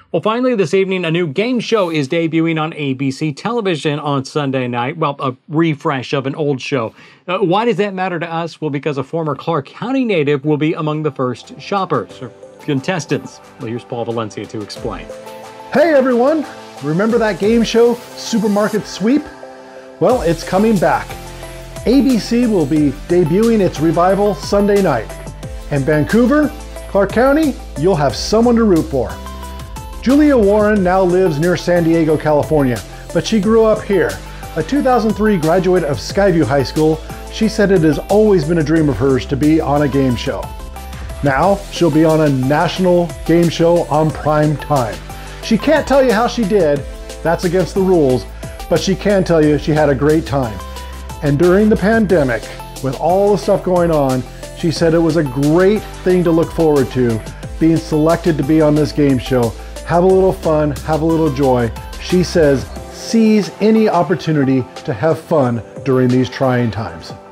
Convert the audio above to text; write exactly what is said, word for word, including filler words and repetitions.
Well, finally this evening, a new game show is debuting on A B C television on Sunday night. Well, a refresh of an old show. Uh, why does that matter to us? Well, because a former Clark County native will be among the first shoppers, or contestants. Well, here's Paul Valencia to explain. Hey everyone! Remember that game show, Supermarket Sweep? Well, it's coming back. A B C will be debuting its revival Sunday night. In Vancouver, Clark County, you'll have someone to root for. Julia Warren now lives near San Diego, California, but she grew up here. A two thousand three graduate of Skyview High School, she said it has always been a dream of hers to be on a game show. Now, she'll be on a national game show on prime time. She can't tell you how she did, that's against the rules, but she can tell you she had a great time. And during the pandemic, with all the stuff going on, she said it was a great thing to look forward to, being selected to be on this game show. Have a little fun, have a little joy. She says, seize any opportunity to have fun during these trying times.